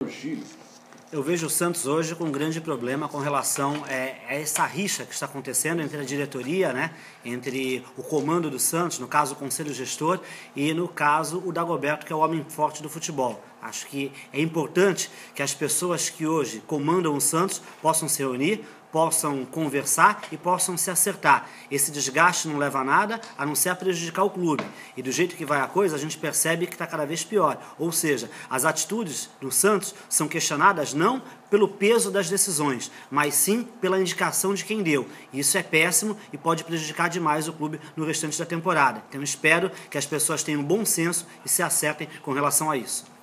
Chile. Eu vejo o Santos hoje com um grande problema com relação a essa rixa que está acontecendo entre a diretoria, né, entre o comando do Santos, no caso o conselho gestor, e no caso o Dagoberto, que é o homem forte do futebol. Acho que é importante que as pessoas que hoje comandam o Santos possam se reunir, possam conversar e possam se acertar. Esse desgaste não leva a nada, a não ser a prejudicar o clube. E do jeito que vai a coisa, a gente percebe que está cada vez pior. Ou seja, as atitudes do Santos são questionadas não pelo peso das decisões, mas sim pela indicação de quem deu. Isso é péssimo e pode prejudicar demais o clube no restante da temporada. Então espero que as pessoas tenham bom senso e se acertem com relação a isso.